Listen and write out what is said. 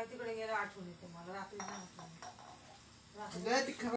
तिकडे गेलं आठवण येते मला रात्री नाही म्हटलं. गं, ती